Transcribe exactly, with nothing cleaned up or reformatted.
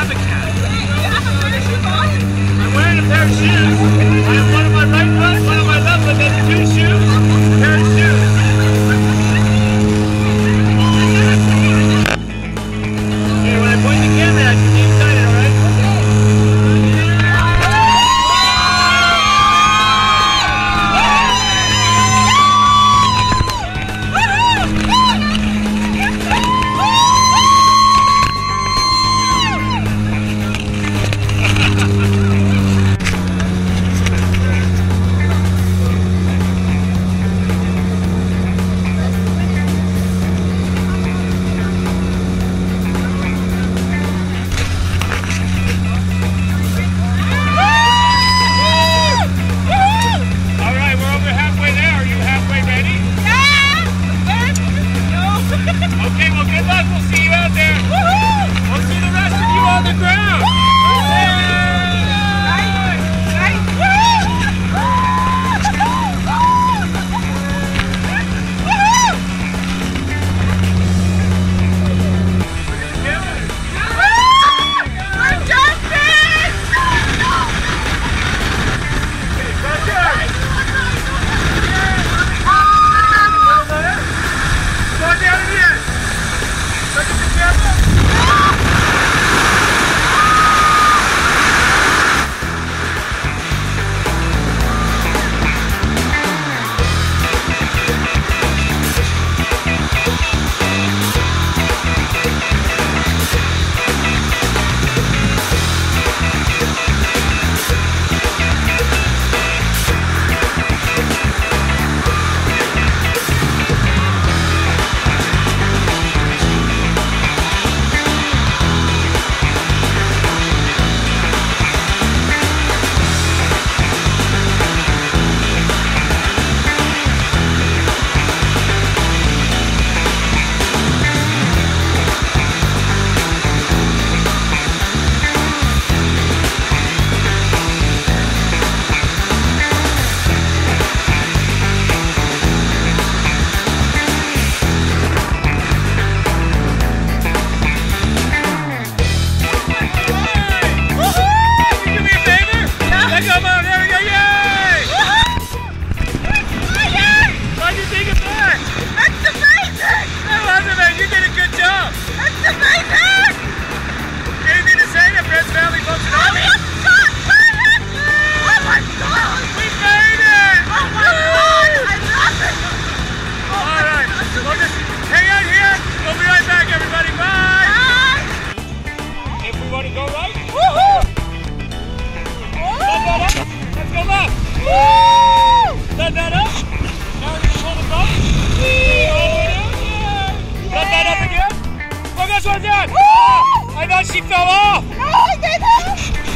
have a cat. I'm wearing a pair of shoes. I have one on my right foot, one on my left foot, then two shoes, a pair of shoes. Okay, when I point the camera at you, get excited, alright? Okay, well, good luck. We'll see you out there. Woohoo! We'll see the rest of you on the ground. Set that up. Now we're going to pull the bump. All the way down. Yeah. Set that up again. Look, that's what I did. I thought she fell off. No, I didn't.